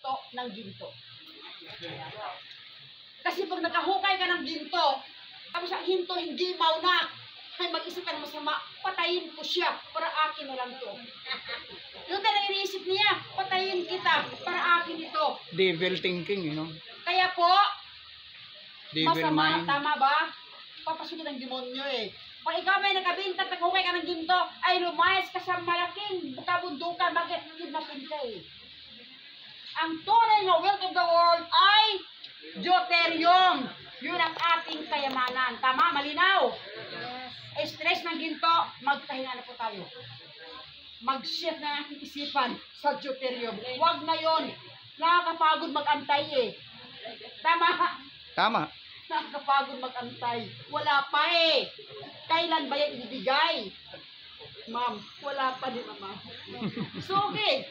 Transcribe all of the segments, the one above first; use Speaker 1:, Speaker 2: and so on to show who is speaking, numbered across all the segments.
Speaker 1: magluto ng ginto. Kasi pag nakahukay ka ng ginto, tapos ang hinto hindi mauna, ay mag-isip ka ng masama, patayin ko siya, para akin na lang to. Yung talaga iniisip niya, patayin kita, para akin ito.
Speaker 2: Devil thinking, you know.
Speaker 1: Kaya po,
Speaker 2: Devil
Speaker 1: masama,
Speaker 2: mind.
Speaker 1: tama ba? Papasukin ng demonyo eh. Pag ikaw may nakabinta at naghukay ka ng ginto, ay lumayas ka sa malaking kabundukan. Bakit? Kidnapin ka eh. Ang tunay na wealth of the world ay deuterium. Yun ang ating kayamanan. Tama? Malinaw? Stress ng ginto, magpahinga na po tayo. Mag-shift na ating isipan sa deuterium. Huwag na yun. Nakakapagod mag-antay eh. Tama?
Speaker 2: Tama.
Speaker 1: Nakakapagod mag-antay. Wala pa eh. Kailan ba yan ibibigay? Ma'am, wala pa din mama. So, okay.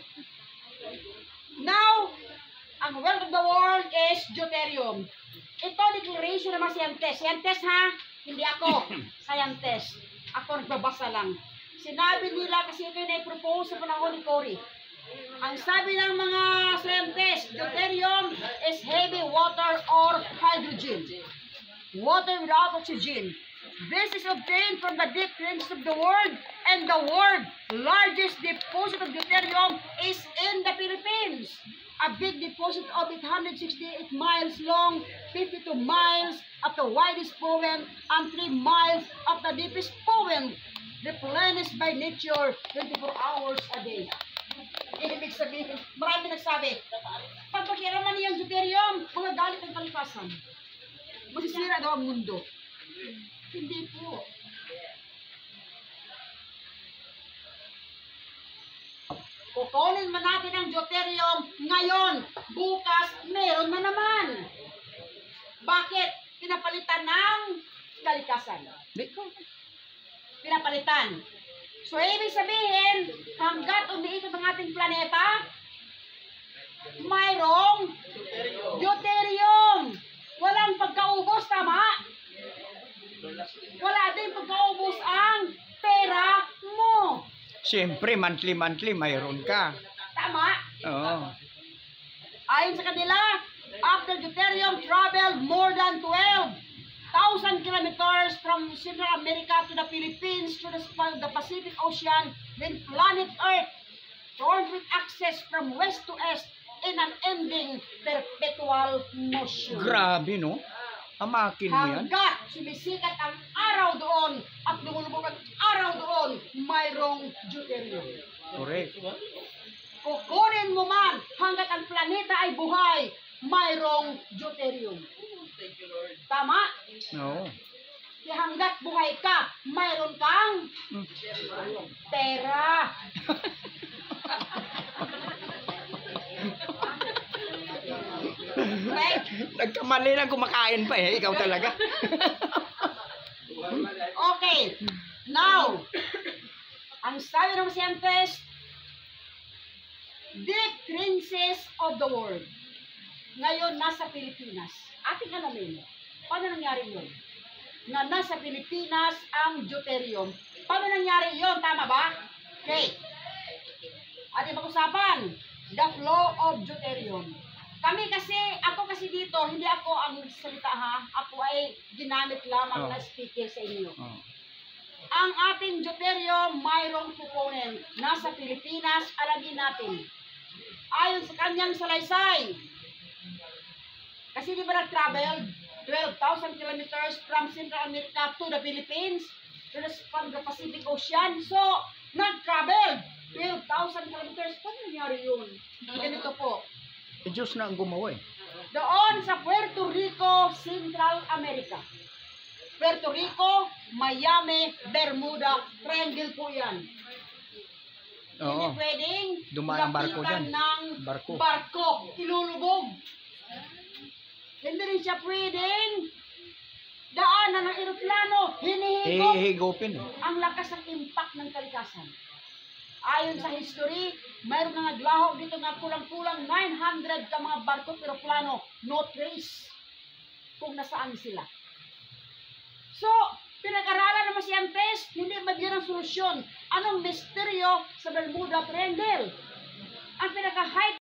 Speaker 1: Now, ang wealth of the world is deuterium. Ito, declaration ng mga scientist. Scientist ha? Hindi ako. Scientist. Ako nagbabasa lang. Sinabi nila kasi ito yung na-propose sa panahon ni Cory. Ang sabi ng mga scientists, deuterium is heavy water or hydrogen. Water without oxygen. This is obtained from the deep trenches of the world, and the world's largest deposit of deuterium is in the Philippines. A big deposit of 868 miles long, 52 miles at the widest point, and 3 miles at the deepest point, replenished by nature 24 hours a day. Ibig sabihin, marami nagsabi, pag pakiraman niya ang deuterium, magagalit ang kalikasan. Masisira daw ang mundo. Hindi po. Kukunin man natin ang deuterium ngayon, bukas, meron na naman. Bakit? Pinapalitan ng kalikasan. Pinapalitan. So, ibig sabihin, hanggat umiikot ang ating planeta, mayroong deuterium. Walang pagkaubos, tama? Wala din pagkaubos ang pera mo.
Speaker 2: Siyempre, monthly, mayroon ka.
Speaker 1: Tama?
Speaker 2: Oo.
Speaker 1: Ayon sa kanila, after deuterium traveled more than 12,000 kilometers from Central America to the Philippines to the Pacific Ocean, when planet Earth torn with access from west to east in an ending perpetual motion.
Speaker 2: Grabe, no? Amakin mo yan.
Speaker 1: Hanggat sumisikat ang araw doon at lumulubog ang araw doon, mayroong deuterium.
Speaker 2: Correct.
Speaker 1: Kukunin mo man hanggat ang planeta ay buhay, mayroong deuterium. Tama?
Speaker 2: No.
Speaker 1: Kaya hanggat buhay ka, mayroon kang pera. Right?
Speaker 2: Nagkamali lang kumakain pa eh. Ikaw talaga.
Speaker 1: Okay. Now, ang sabi ng scientist, deep trenches of the world. Ngayon, nasa Pilipinas. Ating alamin. Paano nangyari yun? Na nasa Pilipinas ang deuterium. Paano nangyari yun? Tama ba? Okay. Ating pag-usapan, the flow of deuterium. Kami kasi, ako kasi dito, hindi ako ang salita ha. Ako ay ginamit lamang na speaker sa inyo. Ang ating deuterium, mayroong component. Nasa Pilipinas, alamin natin. Ayon sa kanyang salaysay. Kasi di ba nag-travel 12,000 kilometers from Central America to the Philippines, from the Pacific Ocean. So, nag-travel 12,000 kilometers. Paano nangyari yun? Ganito po.
Speaker 2: Diyos na ang gumawa eh.
Speaker 1: Doon sa Puerto Rico, Central America. Puerto Rico, Miami, Bermuda, Triangle po yan. Hindi
Speaker 2: Oo.
Speaker 1: pwedeng
Speaker 2: Dumaan ang barko
Speaker 1: lapitan
Speaker 2: dyan.
Speaker 1: ng barko. Ilulubog. Hindi rin siya pwedeng daanan ng eroplano. Hinihigop.
Speaker 2: Hihigupin eh.
Speaker 1: Ang lakas ng impact ng kalikasan. Ayon sa history, mayroon na naglaho dito nga kulang-kulang 900 ka mga barko pero plano, no trace kung nasaan sila. So, pinag-aralan naman scientists, hindi mabigyan ng solusyon. Anong misteryo sa Bermuda Triangle? Ang pinaka-height